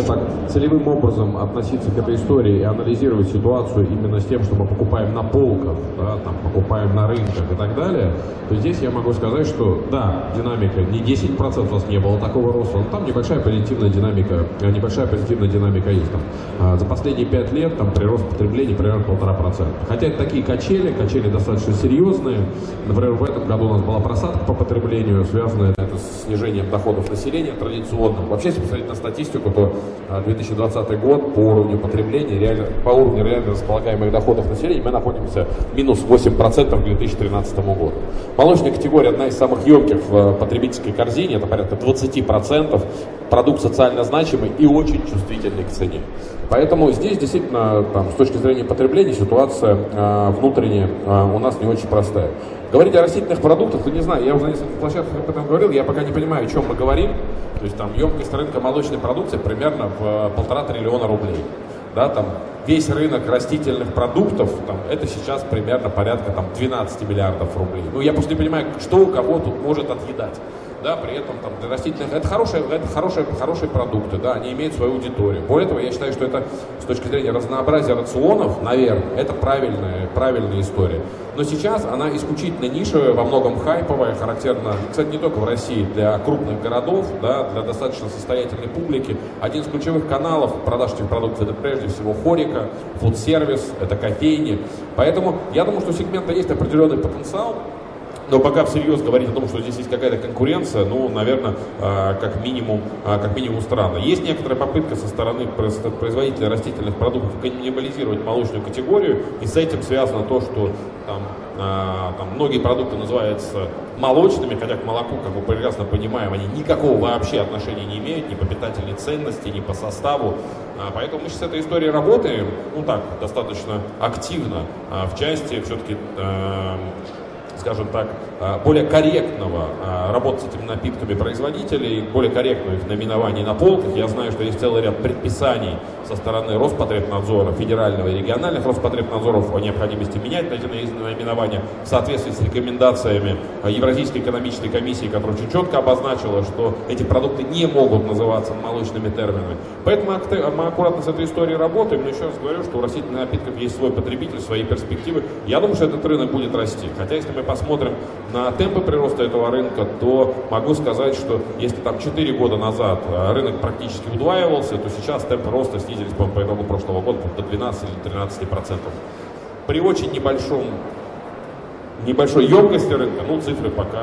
так, целевым образом относиться к этой истории и анализировать ситуацию именно с тем, что мы покупаем на полках, да, там, покупаем на рынках и так далее, то здесь я могу сказать, что да, динамика, не 10% у нас не было такого роста, но там небольшая позитивная динамика есть. Там, за последние 5 лет там прирост потребления примерно 1,5%. Хотя это такие качели достаточно серьезные. Например, в этом году у нас была просадка по потреблению, связанная это с снижением доходов населения традиционным. Вообще, если посмотреть на статистику, то 2020 год по уровню потребления, по уровню реально располагаемых доходов населения мы находимся минус 8% к 2013 году. Молочная категория одна из самых емких в потребительской корзине, это порядка 20%. Продукт социально значимый и очень чувствительный к цене. Поэтому здесь действительно, там, с точки зрения потребления, ситуация внутренняя у нас не очень простая. Говорить о растительных продуктах, не знаю, я уже на нескольких площадках об этом говорил, я пока не понимаю, о чем мы говорим. То есть там емкость рынка молочной продукции примерно в 1,5 триллиона рублей. Да, там, весь рынок растительных продуктов, там, это сейчас примерно порядка там, 12 миллиардов рублей. Ну, я просто не понимаю, что у кого тут может отъедать. Да, при этом там, для растительных это хорошие продукты, да, они имеют свою аудиторию. Более того, я считаю, что это с точки зрения разнообразия рационов, наверное, это правильная история. Но сейчас она исключительно нишевая, во многом хайповая, характерна, кстати, не только в России, для крупных городов, да, для достаточно состоятельной публики. Один из ключевых каналов продаж этих продуктов это прежде всего хорика, фудсервис, это кофейни. Поэтому я думаю, что у сегмента есть определенный потенциал. Но пока всерьез говорить о том, что здесь есть какая-то конкуренция, ну, наверное, как минимум странно. Есть некоторая попытка со стороны производителя растительных продуктов каннибализировать молочную категорию, и с этим связано то, что там многие продукты называются молочными, хотя к молоку, как мы прекрасно понимаем, они никакого вообще отношения не имеют, ни по питательной ценности, ни по составу. Поэтому мы сейчас с этой историей работаем, ну так, достаточно активно, в части все-таки скажем так, более корректного работы с этими напитками производителей, более корректного их наименований на полках. Я знаю, что есть целый ряд предписаний со стороны Роспотребнадзора, федерального и региональных Роспотребнадзоров о необходимости менять эти наименования в соответствии с рекомендациями Евразийской экономической комиссии, которая очень четко обозначила, что эти продукты не могут называться молочными терминами. Поэтому мы аккуратно с этой историей работаем, но еще раз говорю, что у растительных напитков есть свой потребитель, свои перспективы. Я думаю, что этот рынок будет расти. Хотя, если мы посмотрим на темпы прироста этого рынка, то могу сказать, что если там 4 года назад рынок практически удваивался, то сейчас темпы роста снизились, по итогу прошлого года до 12 или 13%. При очень небольшой емкости рынка, ну, цифры пока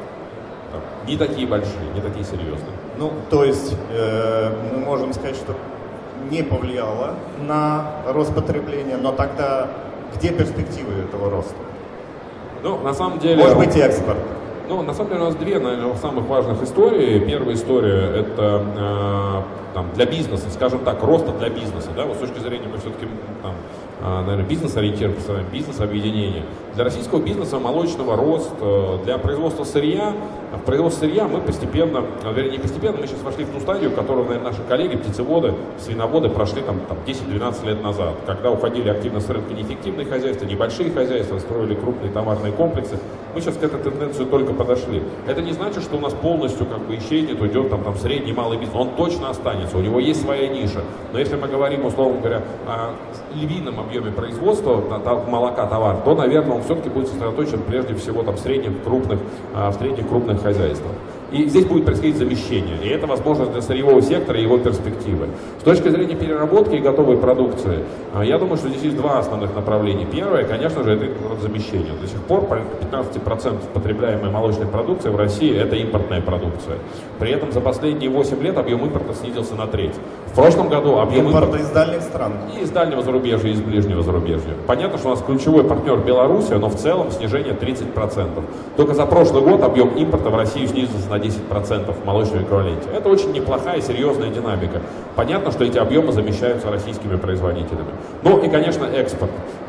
не такие большие, не такие серьезные. Ну, то есть мы можем сказать, что не повлияло на рост потребления, но тогда где перспективы этого роста? Ну, на самом деле... Может быть, экспорт. Ну, на самом деле у нас две, наверное, самых важных истории. Первая история – это для бизнеса, скажем так, роста для бизнеса. Да? Вот с точки зрения мы все-таки, наверное, бизнес-ориентир, бизнес-объединение. Для российского бизнеса молочного рост, для производства сырья. В производство сырья мы постепенно, вернее, не постепенно, мы сейчас вошли в ту стадию, которую, наверное, наши коллеги, птицеводы, свиноводы прошли там 10-12 лет назад, когда уходили активно с рынка неэффективные хозяйства, небольшие хозяйства, строили крупные товарные комплексы. Мы сейчас к этой тенденции только подошли. Это не значит, что у нас полностью исчезнет, уйдет там средний, малый бизнес. Он точно останется, у него есть своя ниша. Но если мы говорим, условно говоря, о львином объеме производства молока товар, то, наверное, он все-таки будет сосредоточен прежде всего в средних крупных хозяйствах. И здесь будет происходить замещение. И это возможность для сырьевого сектора и его перспективы. С точки зрения переработки и готовой продукции, я думаю, что здесь есть два основных направления. Первое, конечно же, это замещение. До сих пор порядка 15% потребляемой молочной продукции в России – это импортная продукция. При этом за последние 8 лет объем импорта снизился на треть. В прошлом году объем импорта из дальних стран. И из дальнего зарубежья, и из ближнего зарубежья. Понятно, что у нас ключевой партнер Белоруссия, но в целом снижение 30%. Только за прошлый год объем импорта в Россию снизился на 10% в молочном эквиваленте. Это очень неплохая, серьезная динамика. Понятно, что эти объемы замещаются российскими производителями. Ну и, конечно, экспорт.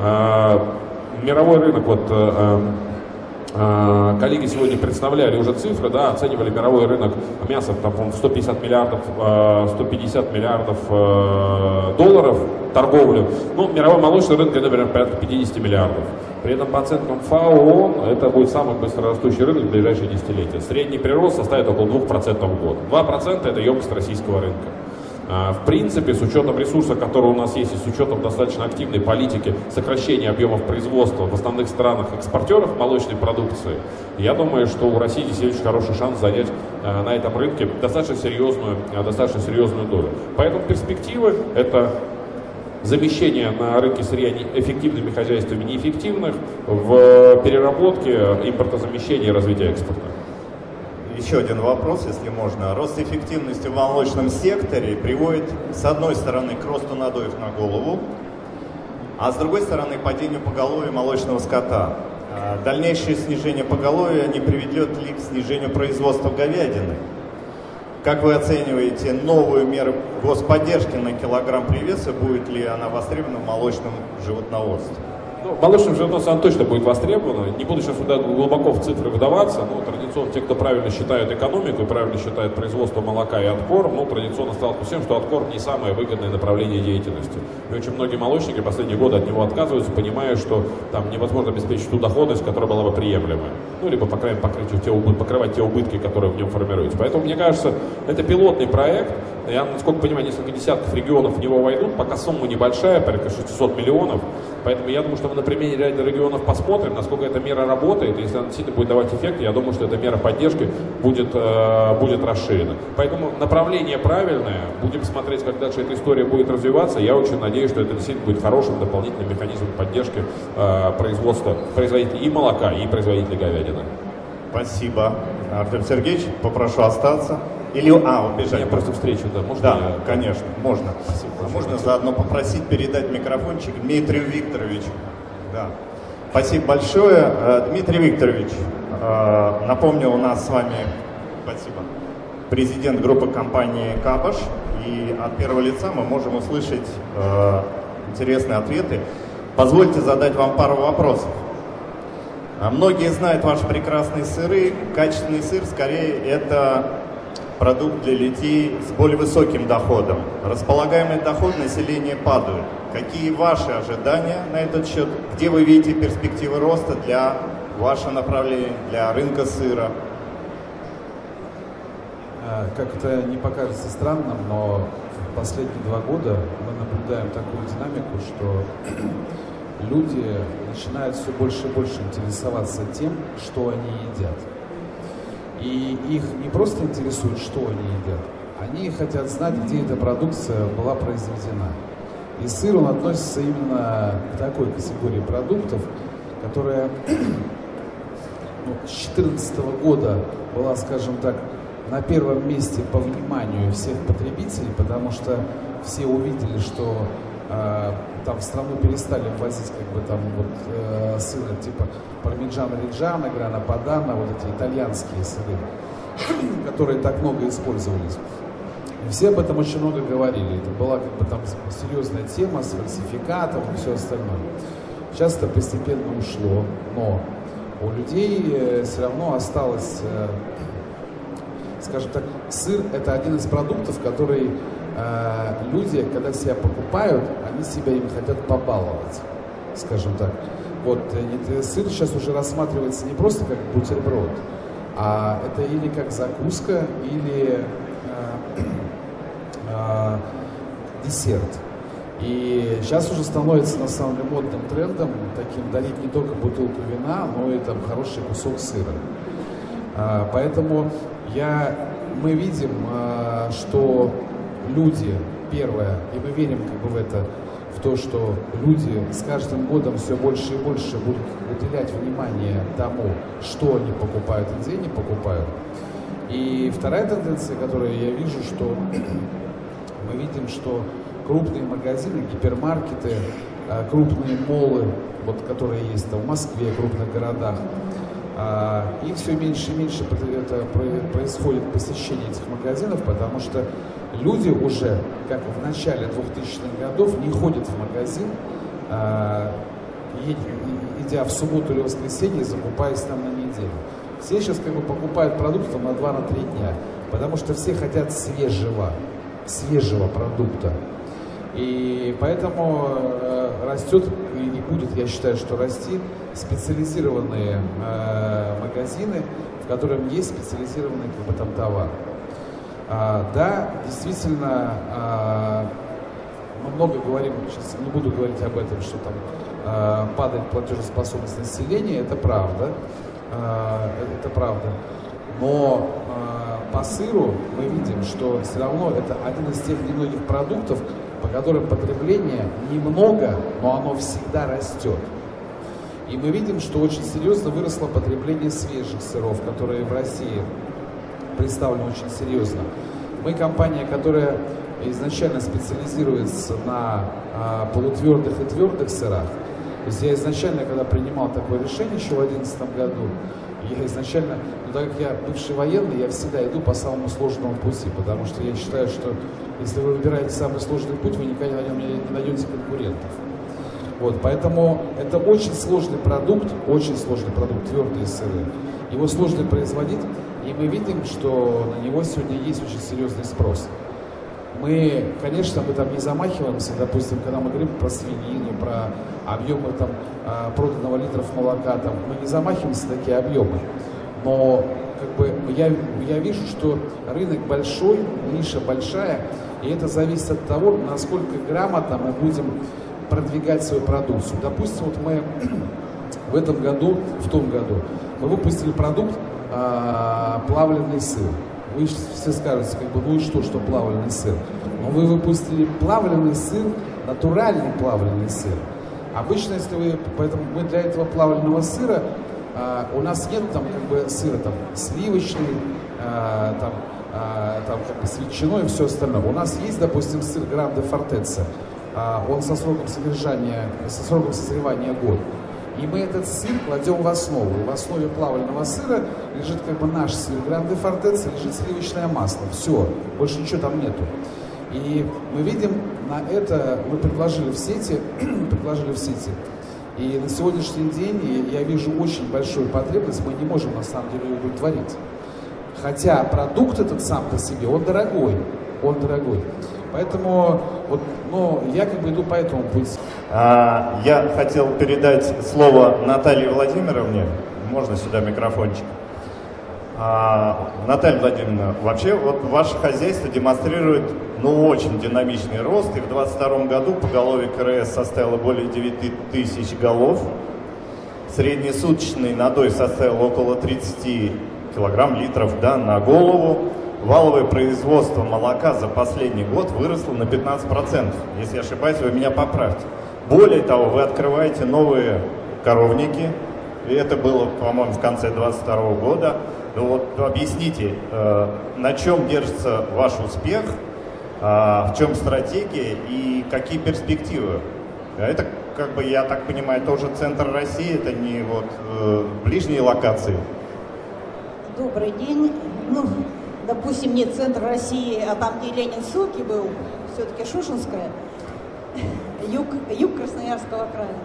Мировой рынок, коллеги сегодня представляли уже цифры, да, оценивали мировой рынок мяса там, 150 миллиардов долларов торговлю. Ну, мировой молочный рынок, это, например, порядка 50 миллиардов. При этом по оценкам ФАО, ООН, это будет самый быстрорастущий рынок в ближайшие десятилетия. Средний прирост составит около 2% в год. 2% это емкость российского рынка. В принципе, с учетом ресурса, который у нас есть, и с учетом достаточно активной политики сокращения объемов производства в основных странах-экспортерах молочной продукции, я думаю, что у России здесь есть очень хороший шанс занять на этом рынке достаточно серьезную долю. Поэтому перспективы — это замещение на рынке сырья эффективными хозяйствами неэффективных, в переработке, импортозамещение и развитие экспорта. Еще один вопрос, если можно. Рост эффективности в молочном секторе приводит, с одной стороны, к росту надоев на голову, а с другой стороны, к падению поголовья молочного скота. Дальнейшее снижение поголовья не приведет ли к снижению производства говядины? Как вы оцениваете новую меру господдержки на килограмм привеса? Будет ли она востребована в молочном животноводстве? Ну, молочным животноводством она точно будет востребована. Не буду сейчас сюда глубоко в цифры выдаваться, но традиционно те, кто правильно считают экономику и правильно считают производство молока и откорм, традиционно сталкиваются с тем, что откорм не самое выгодное направление деятельности. И очень многие молочники последние годы от него отказываются, понимая, что там невозможно обеспечить ту доходность, которая была бы приемлемая. Ну, либо, по крайней мере, покрывать те убытки, которые в нем формируются. Поэтому, мне кажется, это пилотный проект. Я, насколько понимаю, несколько десятков регионов в него войдут. Пока сумма небольшая, порядка 600 миллионов. Поэтому я думаю, что мы на примере ряда регионов посмотрим, насколько эта мера работает. Если она действительно будет давать эффект, я думаю, что эта мера поддержки будет расширена. Поэтому направление правильное. Будем смотреть, как дальше эта история будет развиваться. Я очень надеюсь, что это действительно будет хорошим дополнительным механизмом поддержки производства производителей и молока, и производителей говядины. Спасибо. Артем Сергеевич, попрошу остаться. Или, убежать. Я просто встречу, да. Можно? Да, конечно, можно. Спасибо. Можно заодно попросить передать микрофончик Дмитрию Викторовичу. Да. Спасибо большое. Дмитрий Викторович, напомню, у нас с вами, спасибо, президент группы компании «Кабаш», и от первого лица мы можем услышать интересные ответы. Позвольте задать вам пару вопросов. Многие знают ваши прекрасные сыры. Качественный сыр, скорее, это продукт для людей с более высоким доходом. Располагаемый доход населения падает. Какие ваши ожидания на этот счет? Где вы видите перспективы роста для вашего направления, для рынка сыра? Как это не покажется странным, но в последние 2 года мы наблюдаем такую динамику, что люди начинают все больше и больше интересоваться тем, что они едят. И их не просто интересует, что они едят, они хотят знать, где эта продукция была произведена. И сыр, он относится именно к такой категории продуктов, которая с 2014 года была, скажем так, на первом месте по вниманию всех потребителей, потому что все увидели, что там в страну перестали ввозить сыры типа пармиджано регgiano, грана падано, вот эти итальянские сыры, которые так много использовались. И все об этом очень много говорили. Это была серьезная тема с фальсификатом и все остальное. Сейчас это постепенно ушло, но у людей все равно осталось, скажем так, сыр — это один из продуктов, который люди, когда себя покупают, они себя им хотят побаловать, скажем так. Вот сыр сейчас уже рассматривается не просто как бутерброд, а это или как закуска, или десерт. И сейчас уже становится на самом деле модным трендом таким дарить не только бутылку вина, но и там хороший кусок сыра. Поэтому мы видим, что люди, первое, и мы верим в то, что люди с каждым годом все больше и больше будут уделять внимание тому, что они покупают и где они покупают. И вторая тенденция, которую я вижу, что мы видим, что крупные магазины, гипермаркеты, крупные моллы, которые есть в Москве, в крупных городах, и все меньше и меньше происходит посещение этих магазинов, потому что люди уже, как в начале 2000-х годов, не ходят в магазин, идя в субботу или воскресенье, закупаясь там на неделю. Все сейчас покупают продукты на 2-3 дня, потому что все хотят свежего продукта. И поэтому растет и будет, я считаю, что расти специализированные магазины, в которых есть специализированный товар. Да, действительно, мы много говорим, сейчас не буду говорить об этом, что там падает платежеспособность населения, это правда, но по сыру мы видим, что все равно это один из тех немногих продуктов, по которым потребление немного, но оно всегда растет. И мы видим, что очень серьезно выросло потребление свежих сыров, которые в России представлены очень серьезно. Мы компания, которая изначально специализируется на полутвердых и твердых сырах. То есть я изначально, когда принимал такое решение еще в 2011 году, я изначально, так как я бывший военный, я всегда иду по самому сложному пути, потому что я считаю, что если вы выбираете самый сложный путь, вы никогда на нем не найдете конкурентов. Вот, поэтому это очень сложный продукт, твердые сыры. Его сложно производить, и мы видим, что на него сегодня есть очень серьезный спрос. Мы, конечно, там не замахиваемся, допустим, когда мы говорим про свинину, про объемы там, проданного литров молока, там, мы не замахиваемся на такие объемы. Но как бы, я вижу, что рынок большой, ниша большая, и это зависит от того, насколько грамотно мы будем продвигать свою продукцию. Допустим, вот мы в этом году, в том году, мы выпустили продукт плавленый сыр. Вы все скажете, как бы, ну и что плавленый сыр? Но вы выпустили плавленый сыр, натуральный плавленый сыр. Обычно, если вы, поэтому мы для этого плавленного сыра, у нас нет там как бы сыра там сливочный, там как бы с ветчиной и все остальное. У нас есть, допустим, сыр Гранде Фортеца. Он со сроком созревания год. И мы этот сыр кладем в основу. И в основе плавленного сыра лежит как бы наш сыр Гранде Фортеца, лежит сливочное масло. Все, больше ничего там нету. И мы видим, на это мы предложили в сети, и на сегодняшний день я вижу очень большую потребность, мы не можем на самом деле ее удовлетворить. Хотя продукт этот сам по себе, он дорогой. Поэтому вот, я как бы иду по этому пути. Я хотел передать слово Наталье Владимировне. Можно сюда микрофончик? Наталья Владимировна, вообще вот ваше хозяйство демонстрирует очень динамичный рост. И в 2022 году поголовье КРС составило более 9 тысяч голов. Среднесуточный надой составил около 30 литров на голову. Валовое производство молока за последний год выросло на 15%. Если ошибаюсь, вы меня поправьте. Более того, вы открываете новые коровники. И это было, по-моему, в конце 2022 года. Вот объясните, на чем держится ваш успех, в чем стратегия и какие перспективы? Это, как бы, я так понимаю, тоже центр России, это не ближние локации. Добрый день. Допустим, не центр России, а там, где Ленин ссылки был, все-таки Шушинская, юг Красноярского края.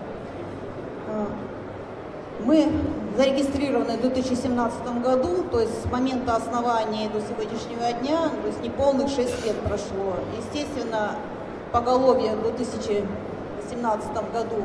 Мы зарегистрированы в 2017 году, то есть с момента основания до сегодняшнего дня, то есть неполных 6 лет прошло. Естественно, поголовье в 2017 году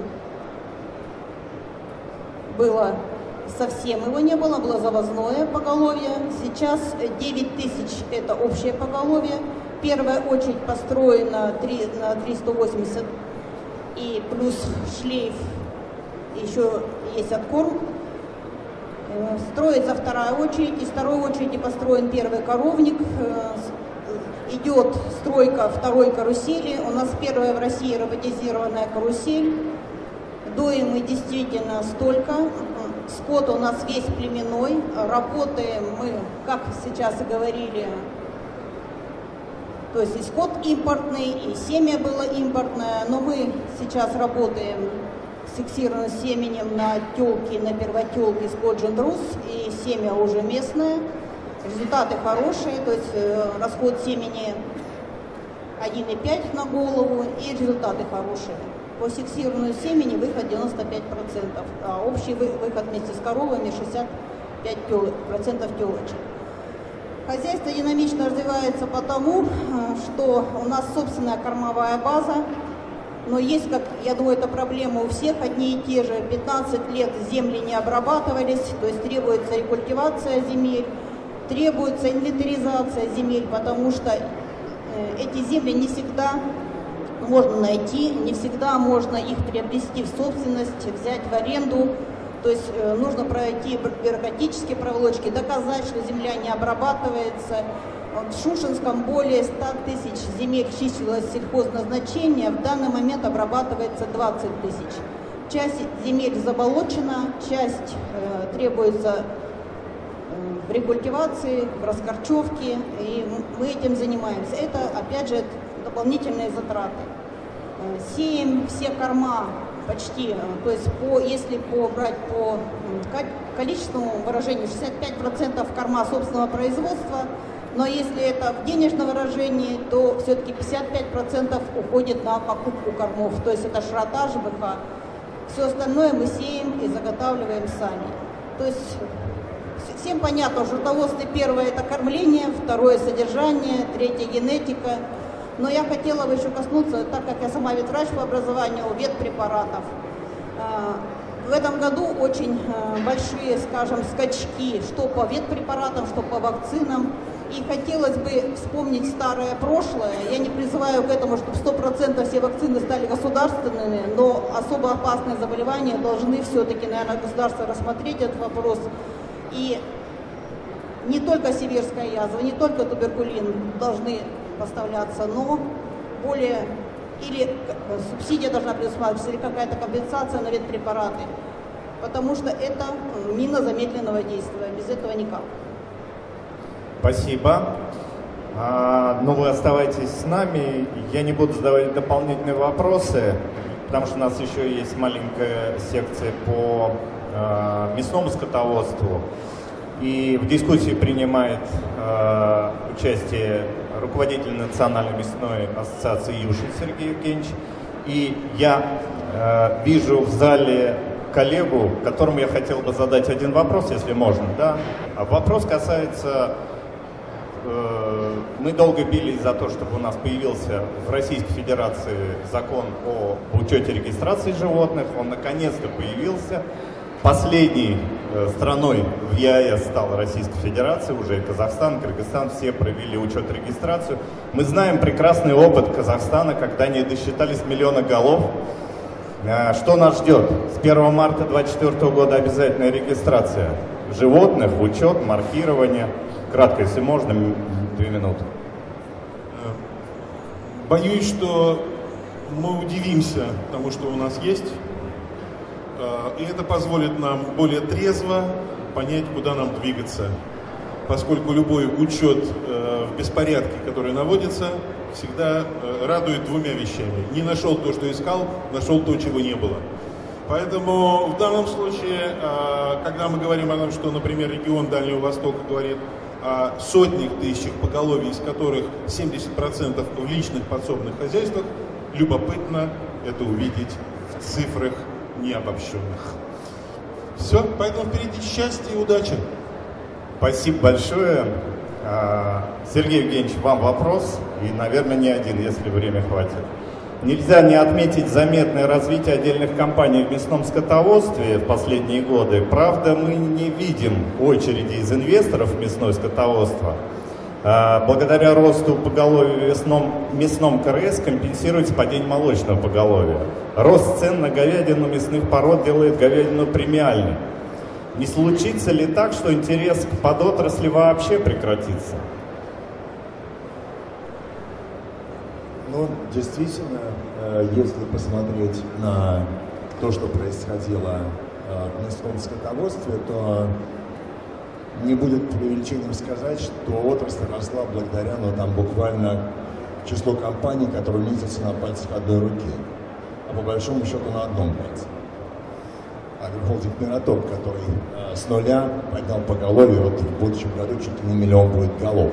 было... Совсем его не было, было завозное поголовье. Сейчас 9 тысяч – это общее поголовье. Первая очередь построена на 380 и плюс шлейф, еще есть откорм. Строится вторая очередь, из второй очереди построен первый коровник. Идет стройка второй карусели. У нас первая в России роботизированная карусель. Доим мы действительно столько. Скот у нас весь племенной. Работаем мы, как сейчас и говорили, то есть и скот импортный, и семя было импортное, но мы сейчас работаем с фиксированным семенем на телке, на первотелке скот Джендрус, и семя уже местное. Результаты хорошие, то есть расход семени 1,5 на голову, и результаты хорошие. По фиксированному семени выход 95%, а общий выход вместе с коровами 65% телочек. Хозяйство динамично развивается потому, что у нас собственная кормовая база, но есть, как я думаю, это проблема у всех, одни и те же. 15 лет земли не обрабатывались, то есть требуется рекультивация земель. Требуется инвентаризация земель, потому что эти земли не всегда можно найти, не всегда можно их приобрести в собственность, взять в аренду. То есть нужно пройти бюрократические проволочки, доказать, что земля не обрабатывается. В Шушенском более 100 тысяч земель числилось сельхозназначение, в данный момент обрабатывается 20 тысяч. Часть земель заболочена, часть требуется в рекультивации, в раскорчевке, и мы этим занимаемся. Это, опять же, дополнительные затраты. Сеем все корма почти, то есть если брать по количественному выражению, 65% корма собственного производства, но если это в денежном выражении, то все-таки 55% уходит на покупку кормов, то есть это шрота, ЖБХ. Все остальное мы сеем и заготавливаем сами. То есть всем понятно, в животноводстве первое это кормление, второе содержание, третье генетика. Но я хотела бы еще коснуться, так как я сама ветврач по образованию, ветпрепаратов. В этом году очень большие, скажем, скачки, что по ветпрепаратам, что по вакцинам. И хотелось бы вспомнить старое прошлое. Я не призываю к этому, чтобы 100% все вакцины стали государственными, но особо опасные заболевания должны все-таки, наверное, государство рассмотреть этот вопрос. И не только сибирская язва, не только туберкулин должны поставляться, но более, или субсидия должна предусматриваться, или какая-то компенсация на ветпрепараты, потому что это мина замедленного действия, без этого никак. Спасибо. Ну, вы оставайтесь с нами, я не буду задавать дополнительные вопросы, потому что у нас еще есть маленькая секция по мясному скотоводству. И в дискуссии принимает участие руководитель Национальной мясной ассоциации Юшин Сергей Евгеньевич. И я вижу в зале коллегу, которому я хотел бы задать один вопрос, если можно. Да? Вопрос касается... Мы долго бились за то, чтобы у нас появился в Российской Федерации закон о учете регистрации животных. Он наконец-то появился. Последней страной в ЕАЭС стала Российская Федерация, уже Казахстан, Кыргызстан, все провели учет и регистрацию. Мы знаем прекрасный опыт Казахстана, когда они досчитались 1 миллиона голов. Что нас ждет? С 1 марта 2024 года обязательная регистрация животных, учет, маркирование. Кратко, если можно, 2 минуты. Боюсь, что мы удивимся тому, что у нас есть. И это позволит нам более трезво понять, куда нам двигаться. Поскольку любой учет в беспорядке, который наводится, всегда радует 2 вещами. Не нашел то, что искал, нашел то, чего не было. Поэтому в данном случае, когда мы говорим о том, что, например, регион Дальнего Востока говорит о сотнях тысяч поголовий, из которых 70% в личных подсобных хозяйствах, любопытно это увидеть в цифрах необобщенных. Все, поэтому впереди счастье и удача. Спасибо большое. Сергей Евгеньевич, вам вопрос, и, наверное, не один, если время хватит. Нельзя не отметить заметное развитие отдельных компаний в мясном скотоводстве в последние годы. Правда, мы не видим очереди из инвесторов в мясное скотоводство. Благодаря росту поголовья в мясном КРС компенсируется падение молочного поголовья. Рост цен на говядину мясных пород делает говядину премиальной. Не случится ли так, что интерес к подотрасли вообще прекратится? Ну, действительно, если посмотреть на то, что происходило в мясном скотоводстве, то не будет преувеличением сказать, что отрасль росла благодаря, буквально числу компаний, которые месяцы на пальцах одной руки, а по большому счету на одном пальце. Агрохолдинг «Мироток», который с нуля поднял поголовье, в будущем году чуть ли не 1 миллион будет голов.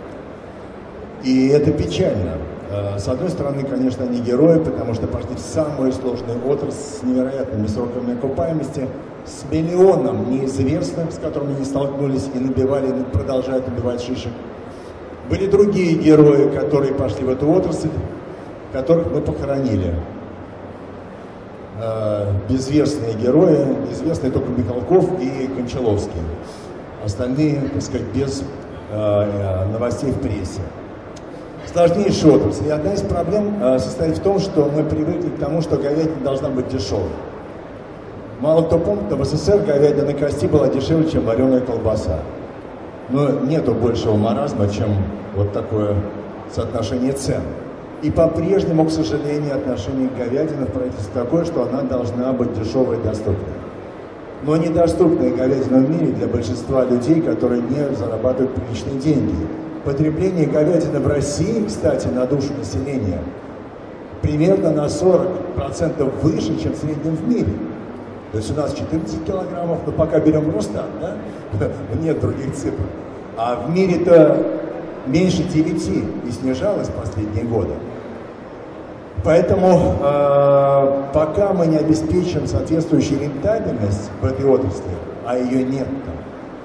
И это печально. С одной стороны, конечно, они герои, потому что пошли в самую сложную отрасль с невероятными сроками окупаемости, с миллионом неизвестных, с которыми они столкнулись и набивали, продолжают набивать шишек. Были другие герои, которые пошли в эту отрасль, которых мы похоронили. Безвестные герои, известные только Михалков и Кончаловский. Остальные, так сказать, без новостей в прессе. Сложнейшая отрасль. И одна из проблем состоит в том, что мы привыкли к тому, что говядина должна быть дешевой. Мало кто помнит, но в СССР говядина на кости была дешевле, чем вареная колбаса. Но нету большего маразма, чем вот такое соотношение цен. И по-прежнему, к сожалению, отношение к говядине в правительстве такое, что она должна быть дешевой и доступной. Но недоступная говядина в мире для большинства людей, которые не зарабатывают приличные деньги. Потребление говядины в России, кстати, на душу населения, примерно на 40% выше, чем в среднем в мире. То есть у нас 14 килограммов, но пока берем Росстат, да? Нет других цифр. А в мире-то меньше 9 и снижалось в последние годы. Поэтому пока мы не обеспечим соответствующую рентабельность в этой отрасли, а ее нет там,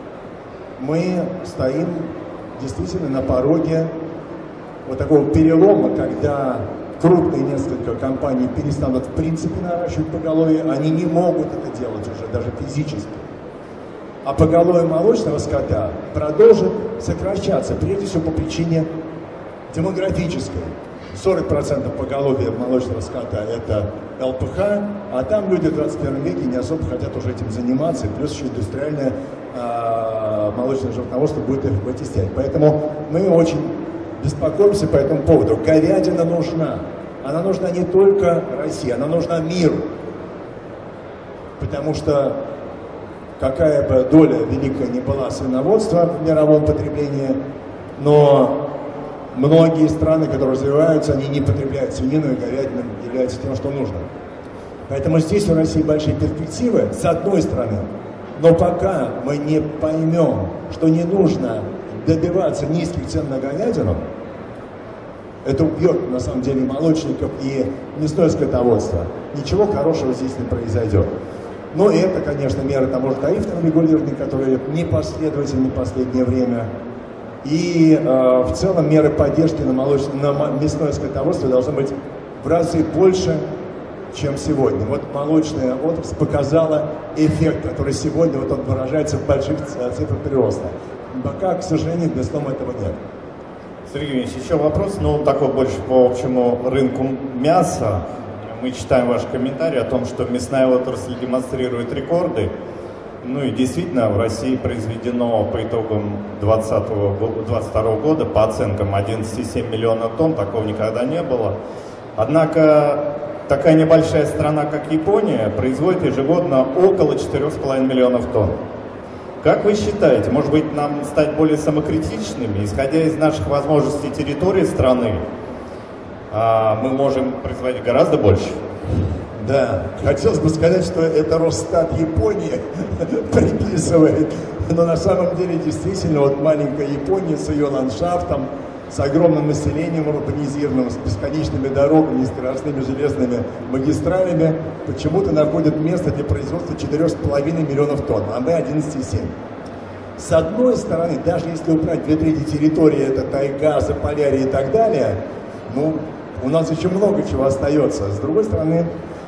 мы стоим действительно на пороге вот такого перелома, когда крупные несколько компаний перестанут в принципе наращивать поголовье, они не могут это делать уже даже физически. А поголовье молочного скота продолжит сокращаться, прежде всего по причине демографической. 40% поголовья молочного скота – это ЛПХ, а там люди в 21 веке не особо хотят уже этим заниматься, и плюс еще индустриальное молочное животноводство будет их вытеснять. Поэтому мы очень беспокоимся по этому поводу. Говядина нужна. Она нужна не только России, она нужна миру. Потому что какая бы доля великая ни была свиноводства в мировом потреблении, но многие страны, которые развиваются, они не потребляют свинину, и говядина является тем, что нужно. Поэтому здесь у России большие перспективы, с одной стороны. Но пока мы не поймем, что не нужно добиваться низких цен на говядину, это убьет, на самом деле, молочников и мясное скотоводство. Ничего хорошего здесь не произойдет. Ну и это, конечно, меры таможенно-тарифного регулирования, которые непоследовательны в последнее время. И в целом меры поддержки на мясное скотоводство должны быть в разы больше, чем сегодня. Вот молочная отрасль показала эффект, который сегодня вот он выражается в больших цифрах прироста. Пока, к сожалению, мясном этого нет. Сергей Евгеньевич, еще вопрос, но такой больше по общему рынку мяса. Мы читаем ваши комментарии о том, что мясная отрасль демонстрирует рекорды. Ну и действительно, в России произведено по итогам 2022 года, по оценкам, 11,7 миллионов тонн, такого никогда не было. Однако такая небольшая страна, как Япония, производит ежегодно около 4,5 миллионов тонн. Как вы считаете, может быть, нам стать более самокритичными, исходя из наших возможностей территории страны, мы можем производить гораздо больше? Да, хотелось бы сказать, что это Росстат Японии приписывает, но на самом деле действительно вот маленькая Япония с ее ландшафтом, с огромным населением урбанизированным, с бесконечными дорогами, с скоростными железными магистралями, почему-то находит место для производства 4,5 миллионов тонн, а мы 11,7. С одной стороны, даже если убрать 2/3 территории, это тайга, Заполярье и так далее, ну, у нас еще много чего остается. С другой стороны,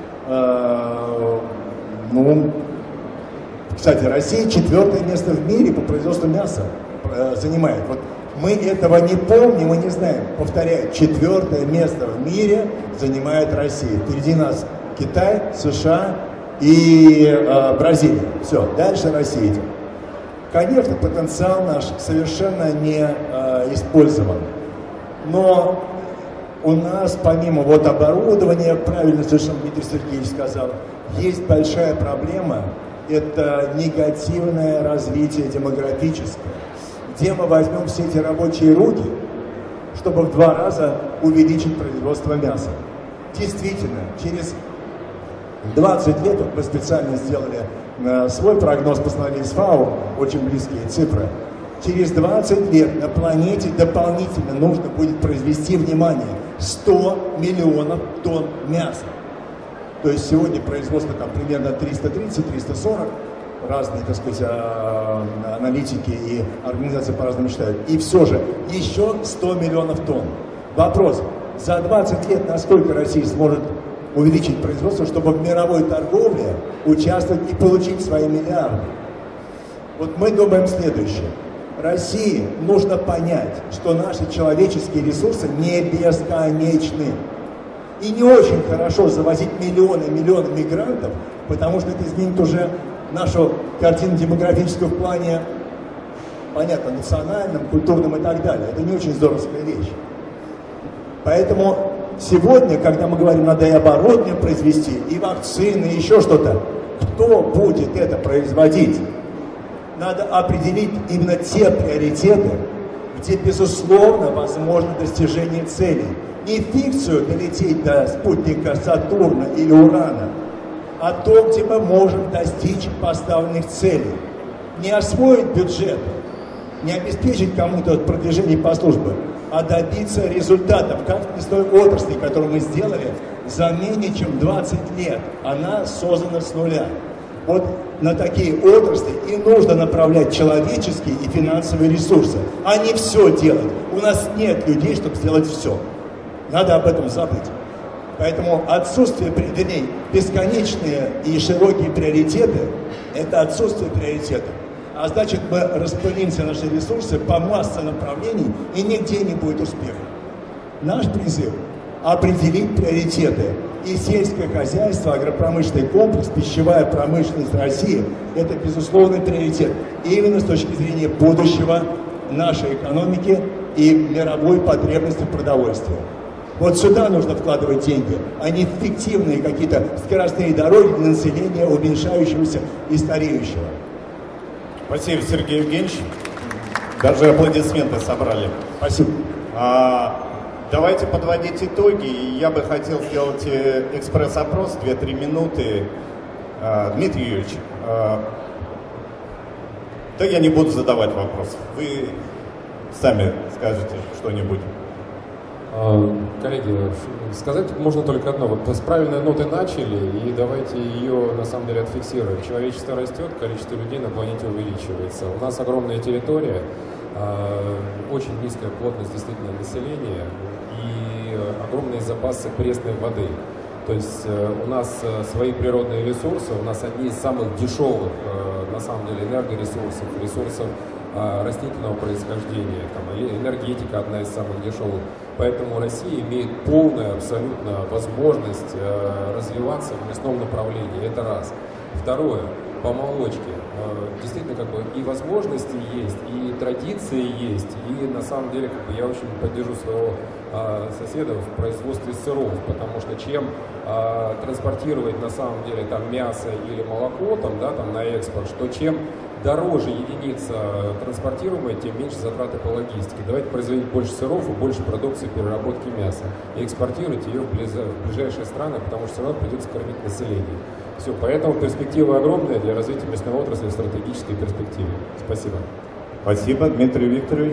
кстати, Россия 4-е место в мире по производству мяса занимает. Вот мы этого не помним и не знаем. Повторяю, 4-е место в мире занимает Россия. Впереди нас Китай, США и Бразилия. Все, дальше Россия идет. Конечно, потенциал наш совершенно не использован. Но у нас, помимо вот оборудования, правильно совершенно Дмитрий Сергеевич сказал, есть большая проблема, это негативное развитие демографическое. Где мы возьмем все эти рабочие руки, чтобы в 2 раза увеличить производство мяса? Действительно, через 20 лет, вот мы специально сделали свой прогноз, посмотрели с ФАО, очень близкие цифры, через 20 лет на планете дополнительно нужно будет произвести, внимание, 100 миллионов тонн мяса. То есть сегодня производство там примерно 330-340, разные, так сказать, аналитики и организации по-разному считают. И все же еще 100 миллионов тонн. Вопрос, за 20 лет насколько Россия сможет увеличить производство, чтобы в мировой торговле участвовать и получить свои миллиарды? Вот мы думаем следующее. России нужно понять, что наши человеческие ресурсы не бесконечны. И не очень хорошо завозить миллионы мигрантов, потому что это изменит уже нашу картину демографическую в плане, понятно, национальном, культурном и так далее. Это не очень здоровская вещь. Поэтому сегодня, когда мы говорим, надо и оборудование произвести, и вакцины, и еще что-то, кто будет это производить? Надо определить именно те приоритеты, где, безусловно, возможно достижение целей. Не фикцию долететь до спутника Сатурна или Урана, а то, где мы можем достичь поставленных целей. Не освоить бюджет, не обеспечить кому-то продвижение по службе, а добиться результатов, как в той отрасли, которую мы сделали за менее чем 20 лет. Она создана с нуля. Вот на такие отрасли и нужно направлять человеческие и финансовые ресурсы, а не все делать. У нас нет людей, чтобы сделать все. Надо об этом забыть. Поэтому отсутствие, вернее, бесконечные и широкие приоритеты – это отсутствие приоритетов. А значит, мы распылимся наши ресурсы по массе направлений, и нигде не будет успеха. Наш призыв – определить приоритеты. И сельское хозяйство, агропромышленный комплекс, пищевая промышленность России – это безусловный приоритет. И именно с точки зрения будущего нашей экономики и мировой потребности в продовольствии. Вот сюда нужно вкладывать деньги, а не в фиктивные какие-то скоростные дороги для населения, уменьшающегося и стареющего. Спасибо, Сергей Евгеньевич. Даже аплодисменты собрали. Спасибо. Давайте подводить итоги. Я бы хотел сделать экспресс-опрос, 2-3 минуты. Дмитрий Юрьевич, да я не буду задавать вопрос. Вы сами скажете что-нибудь. Коллеги, сказать можно только одно. Вот с правильной ноты начали, и давайте ее на самом деле отфиксируем. Человечество растет, количество людей на планете увеличивается. У нас огромная территория, очень низкая плотность действительно населения и огромные запасы пресной воды. То есть у нас свои природные ресурсы, у нас одни из самых дешевых, на самом деле, энергоресурсов, ресурсов растительного происхождения, там, энергетика одна из самых дешевых. Поэтому Россия имеет полную абсолютно возможность развиваться в мясном направлении. Это раз. Второе, по молочке. Действительно, как бы и возможности есть, и традиции есть, и на самом деле как бы, я очень поддержу своего соседа в производстве сыров, потому что чем транспортировать на самом деле там мясо или молоко там, да, там, на экспорт, что чем дороже единица транспортируемая, тем меньше затраты по логистике. Давайте производить больше сыров и больше продукции переработки мяса и экспортировать ее в ближайшие страны, потому что все равно придется кормить население. Все, поэтому перспектива огромная для развития мясной отрасли в стратегической перспективе. Спасибо. Спасибо, Дмитрий Викторович.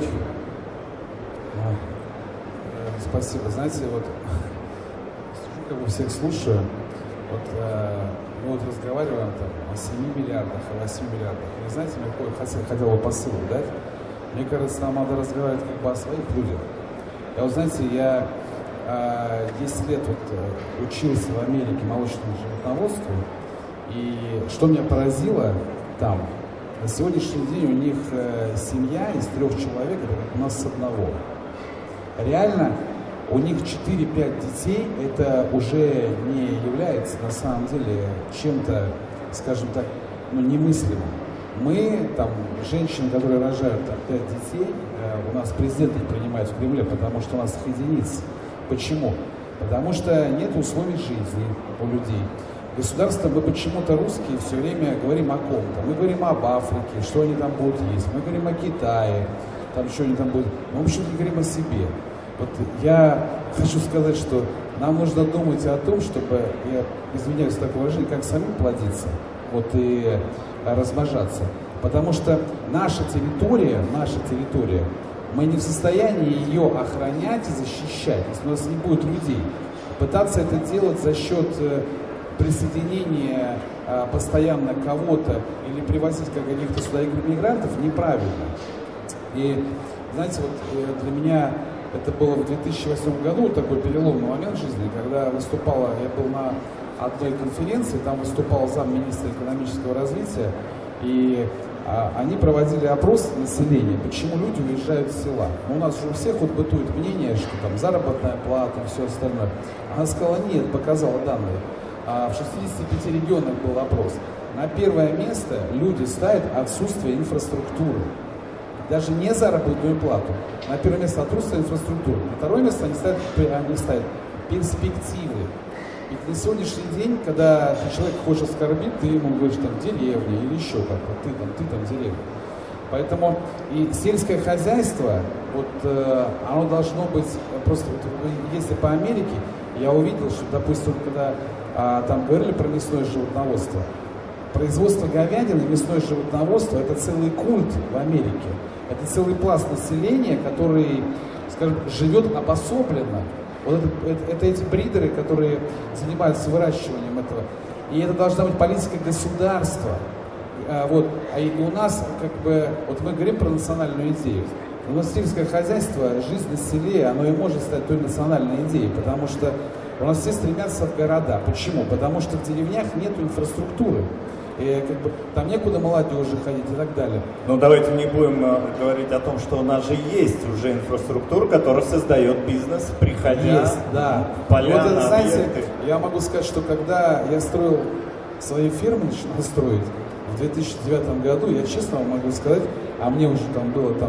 Спасибо. Знаете, вот как бы всех слушаю, вот, мы вот разговариваем там о 7 миллиардах, о 8 миллиардах. И знаете, мне хотел бы посыл дать. Мне кажется, нам надо разговаривать как бы о своих людях. Я вот, знаете, я 10 лет вот, учился в Америке молочному животноводству, и что меня поразило там, на сегодняшний день у них семья из 3 человек, это как у нас с одного. Реально, у них 4-5 детей, это уже не является на самом деле чем-то, скажем так, ну, немыслимым. Мы, там, женщины, которые рожают там, 5 детей, у нас президент их принимает в Кремле, потому что у нас их единиц. Почему? Потому что нет условий жизни у людей. Государство, мы почему-то русские все время говорим о ком-то. Мы говорим об Африке, что они там будут есть. Мы говорим о Китае, там что они там будут. Мы почему-то не говорим о себе. Вот я хочу сказать, что нам нужно думать о том, чтобы, я извиняюсь за такое выражение, как самим плодиться, вот и размножаться. Потому что наша территория, мы не в состоянии ее охранять и защищать, если у нас не будет людей. Пытаться это делать за счет присоединения постоянно кого-то или привозить каких-то сюда иммигрантов неправильно. И, знаете, вот для меня это было в 2008 году такой переломный момент в жизни, когда я был на одной конференции, там выступал замминистра экономического развития, и они проводили опрос населения, почему люди уезжают в села. Но у нас же у всех вот бытует мнение, что там заработная плата и все остальное. Она сказала нет, показала данные. В 65 регионах был опрос. На первое место люди ставят отсутствие инфраструктуры. Даже не заработную плату. На первое место отсутствие инфраструктуры. На второе место они ставят перспективы. Ведь на сегодняшний день, когда человек хочет оскорбить, ты ему говоришь, там, деревня или еще как-то, ты там деревня. Поэтому и сельское хозяйство, вот, оно должно быть, просто, вот, если по Америке, я увидел, что, допустим, когда там говорили про мясное животноводство, производство говядины, мясное животноводство – это целый культ в Америке. Это целый пласт населения, который, скажем, живет обособленно. Вот это эти бридеры, которые занимаются выращиванием этого. И это должна быть политика государства. Вот. И у нас, как бы, вот мы говорим про национальную идею. У нас сельское хозяйство, жизнь на селе, оно и может стать той национальной идеей, потому что у нас все стремятся в города. Почему? Потому что в деревнях нет инфраструктуры. И как бы там некуда молодежи ходить и так далее. Ну давайте не будем говорить о том, что у нас же есть уже инфраструктура, которая создает бизнес, приходя есть, да. в поля, вот, на знаете, объекты. я могу сказать, что когда я строил свои фирмы, начинал строить в 2009 году, я честно вам могу сказать, а мне уже там было там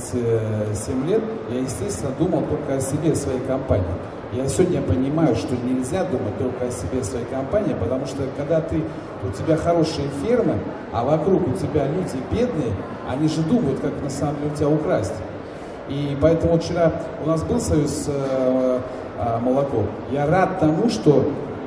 37 лет, я, естественно, думал только о себе, о своей компании. Я сегодня понимаю, что нельзя думать только о себе, о своей компании, потому что когда у тебя хорошие фермы, а вокруг у тебя люди бедные, они же думают, как на самом деле у тебя украсть. И поэтому вчера у нас был союз молоко. Я рад тому, что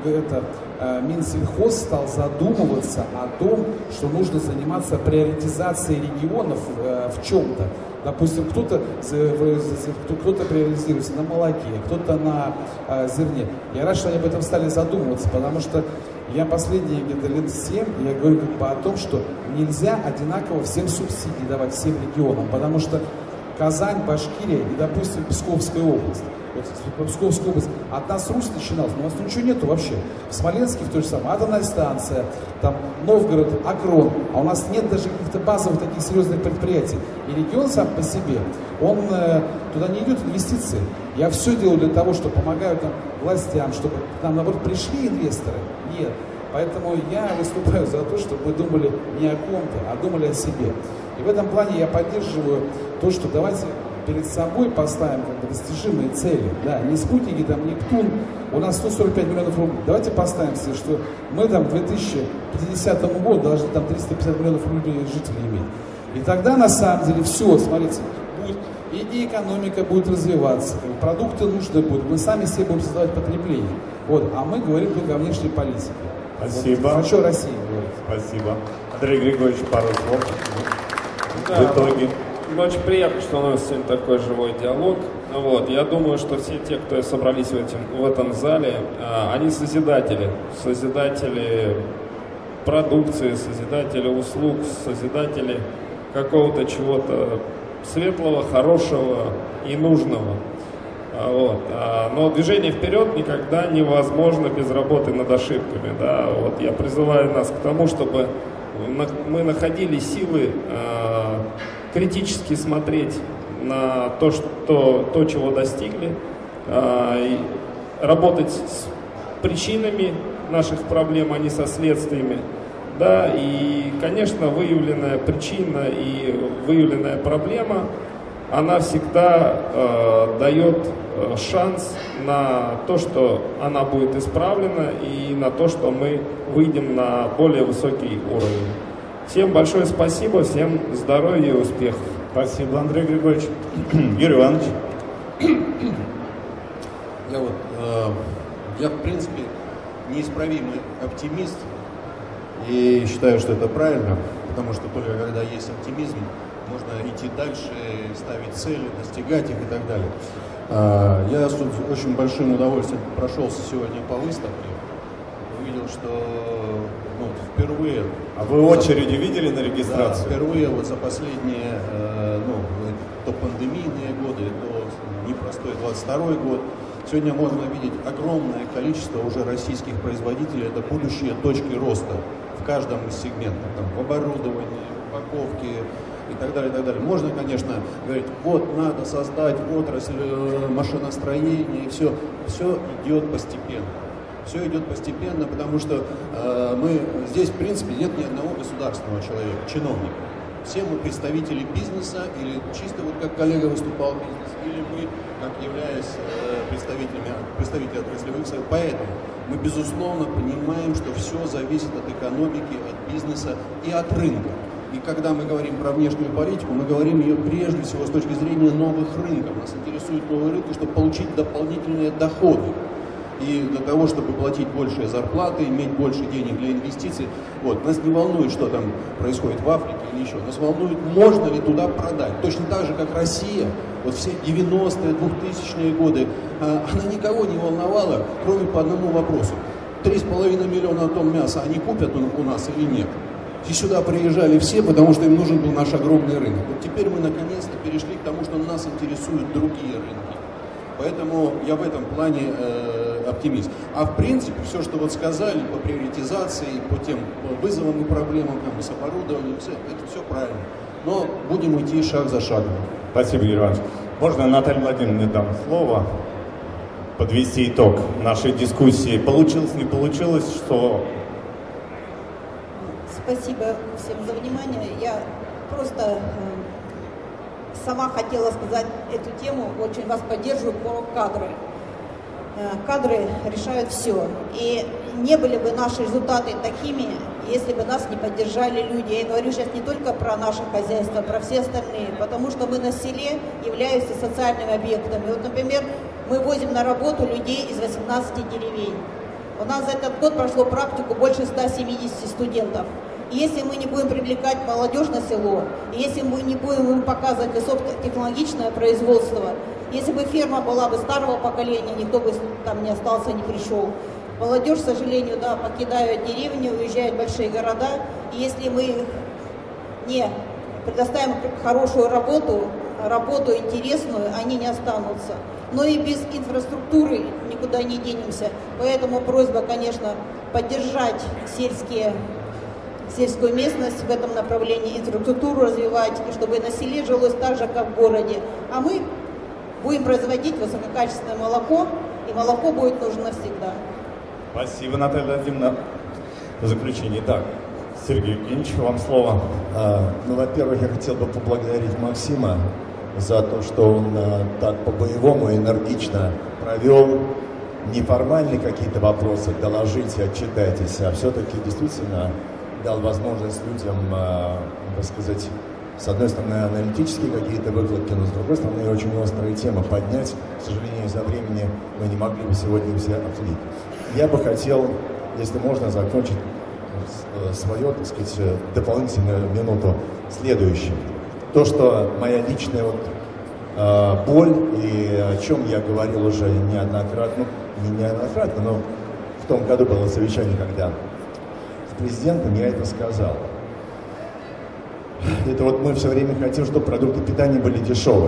Минсельхоз стал задумываться о том, что нужно заниматься приоритизацией регионов в чем-то. Допустим, кто-то приоритизируется на молоке, кто-то на зерне. Я рад, что они об этом стали задумываться, потому что я последние где-то лет 7, я говорю как бы о том, что нельзя одинаково всем субсидии давать, всем регионам, потому что Казань, Башкирия и, допустим, Псковская область. Вот Псковская область. От нас Русь начиналась, но у нас ничего нету вообще. В Смоленске в той же самой атомная станция, там Новгород, Акрон, а у нас нет даже каких-то базовых таких серьезных предприятий. И регион сам по себе, он туда не идет инвестиции. Я все делаю для того, чтобы помогаю там властям, чтобы к нам, наоборот, пришли инвесторы. Нет. Поэтому я выступаю за то, чтобы мы думали не о ком-то, а думали о себе. И в этом плане я поддерживаю то, что давайте перед собой поставим как бы достижимые цели. Да, не спутники, там, Нептун, у нас 145 миллионов рублей. Давайте поставим себе, что мы там к 2050 году должны там 350 миллионов рублей жителей иметь. И тогда на самом деле все, смотрите, будет, и экономика будет развиваться, продукты нужны будут, мы сами себе будем создавать потребление. Вот, а мы говорим только о внешней политике. Спасибо. Вот, хочу о России говорить. Спасибо. Андрей Григорьевич, пару слов. Да, В итоге. Очень приятно, что у нас сегодня такой живой диалог. Вот. Я думаю, что все те, кто собрались в этом зале, они созидатели продукции, созидатели услуг, созидатели какого-то чего-то светлого, хорошего и нужного. Вот. Но движение вперед никогда невозможно без работы над ошибками. Да? Вот я призываю нас к тому, чтобы мы находили силы критически смотреть на то, чего достигли, работать с причинами наших проблем, а не со следствиями. Да, и, конечно, выявленная причина и выявленная проблема, она всегда дает шанс на то, что она будет исправлена, и на то, что мы выйдем на более высокий уровень. Всем большое спасибо, всем здоровья и успехов. Спасибо, Андрей Григорьевич. Юрий Иванович. Я, в принципе, неисправимый оптимист и считаю, что это правильно, потому что только когда есть оптимизм, можно идти дальше, ставить цели, достигать их и так далее. Я с очень большим удовольствием прошелся сегодня по выставке, увидел, что впервые... А вы очереди видели на регистрацию? Да, впервые вот за последние, то пандемийные годы, то непростой 22-й год, сегодня можно видеть огромное количество уже российских производителей, это будущие точки роста в каждом из сегментов, там, в оборудовании, в упаковки и так далее, и так далее. Можно, конечно, говорить, вот надо создать отрасль машиностроения, и все. Все идет постепенно. Все идет постепенно, потому что здесь, в принципе, нет ни одного государственного человека, чиновника. Все мы представители бизнеса, или чисто вот как коллега выступал бизнес, или мы, как являясь представителями отраслевых союзов. Поэтому мы, безусловно, понимаем, что все зависит от экономики, от бизнеса и от рынка. И когда мы говорим про внешнюю политику, мы говорим ее прежде всего с точки зрения новых рынков. Нас интересуют новые рынки, чтобы получить дополнительные доходы. И для того, чтобы платить большие зарплаты, иметь больше денег для инвестиций. Вот. Нас не волнует, что там происходит в Африке или еще. Нас волнует, можно ли туда продать. Точно так же, как Россия, вот все 90-е, 2000-е годы, она никого не волновала, кроме по одному вопросу. 3,5 миллиона тонн мяса они купят у нас или нет? И сюда приезжали все, потому что им нужен был наш огромный рынок. Вот теперь мы наконец-то перешли к тому, что нас интересуют другие рынки. Поэтому я в этом плане оптимист. А в принципе, все, что вот сказали по приоритизации, по тем вызовам и проблемам, там, и с оборудованием, это все правильно. Но будем идти шаг за шагом. Спасибо, Юрий Иванович. Можно Наталье Владимировне дам слово, подвести итог нашей дискуссии. Получилось, не получилось, что... Спасибо всем за внимание. Я просто сама хотела сказать эту тему, очень вас поддерживаю про кадры. Кадры решают все. И не были бы наши результаты такими, если бы нас не поддержали люди. Я говорю сейчас не только про наше хозяйство, про все остальные, потому что мы на селе являемся социальными объектами. Вот, например, мы возим на работу людей из 18 деревень. У нас за этот год прошло практику больше 170 студентов. И если мы не будем привлекать молодежь на село, и если мы не будем им показывать высокотехнологичное производство, если бы ферма была бы старого поколения, никто бы там не остался, не пришел. Молодежь, к сожалению, да, покидают деревню, уезжают в большие города. И если мы не предоставим хорошую работу интересную, они не останутся. Но и без инфраструктуры никуда не денемся. Поэтому просьба, конечно, поддержать сельскую местность в этом направлении, инфраструктуру развивать, чтобы на селе жилось так же, как в городе. А мы будем производить высококачественное молоко, и молоко будет нужно всегда. Спасибо, Наталья Владимировна. В заключение. Так, Сергей Евгеньевич, вам слово. Во-первых, я хотел бы поблагодарить Максима за то, что он так по-боевому энергично провел неформальные какие-то вопросы, доложите, отчитайтесь, а все-таки действительно дал возможность людям, так сказать, с одной стороны, аналитические какие-то выкладки, но с другой стороны, очень острые темы поднять. К сожалению, из-за времени мы не могли бы сегодня все обсудить. Я бы хотел, если можно, закончить свою, так сказать, дополнительную минуту следующим. То, что моя личная боль, и о чем я говорил уже неоднократно, не неоднократно, но в том году было совещание, когда с президентом я это сказал. Это вот мы все время хотим, чтобы продукты питания были дешевые.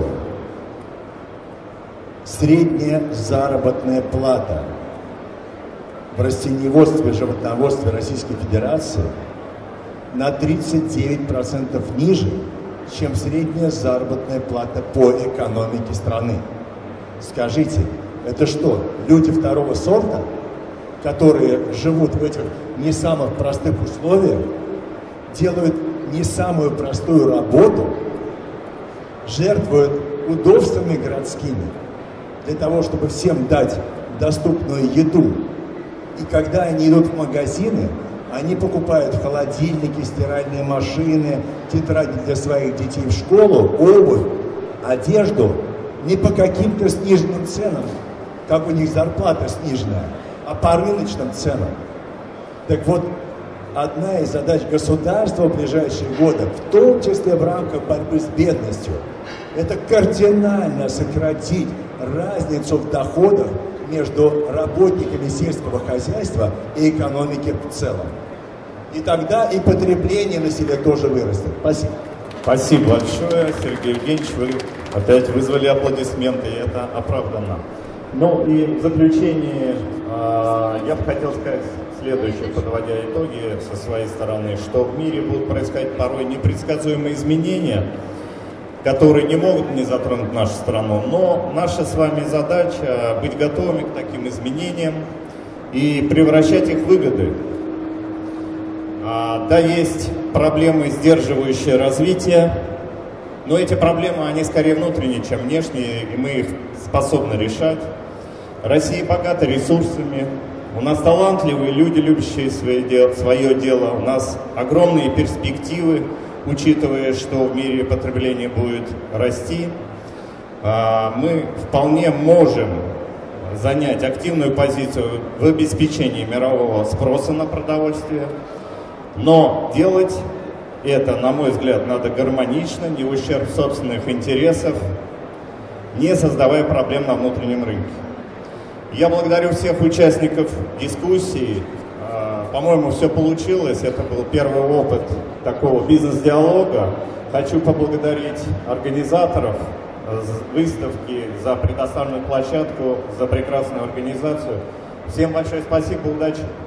Средняя заработная плата в растениеводстве, животноводстве Российской Федерации на 39% ниже, чем средняя заработная плата по экономике страны. Скажите, это что, люди второго сорта, которые живут в этих не самых простых условиях, делают не самую простую работу, жертвуют удобствами городскими для того, чтобы всем дать доступную еду. И когда они идут в магазины, они покупают холодильники, стиральные машины, тетради для своих детей в школу, обувь, одежду не по каким-то сниженным ценам, как у них зарплата сниженная, а по рыночным ценам. Так вот, одна из задач государства в ближайшие годы, в том числе в рамках борьбы с бедностью, это кардинально сократить разницу в доходах между работниками сельского хозяйства и экономики в целом. И тогда и потребление на селе тоже вырастет. Спасибо. Спасибо большое, Сергей Евгеньевич. Вы опять вызвали аплодисменты, и это оправданно. Ну и в заключение я бы хотел сказать следующее, подводя итоги со своей стороны, что в мире будут происходить порой непредсказуемые изменения, которые не могут не затронуть нашу страну, но наша с вами задача быть готовыми к таким изменениям и превращать их в выгоды. Да, есть проблемы, сдерживающие развитие, но эти проблемы, они скорее внутренние, чем внешние, и мы их способны решать. Россия богата ресурсами, у нас талантливые люди, любящие свое дело, у нас огромные перспективы, учитывая, что в мире потребление будет расти. Мы вполне можем занять активную позицию в обеспечении мирового спроса на продовольствие, но делать это, на мой взгляд, надо гармонично, не в ущерб собственных интересов, не создавая проблем на внутреннем рынке. Я благодарю всех участников дискуссии. По-моему, все получилось. Это был первый опыт такого бизнес-диалога. Хочу поблагодарить организаторов выставки за предоставленную площадку, за прекрасную организацию. Всем большое спасибо, удачи!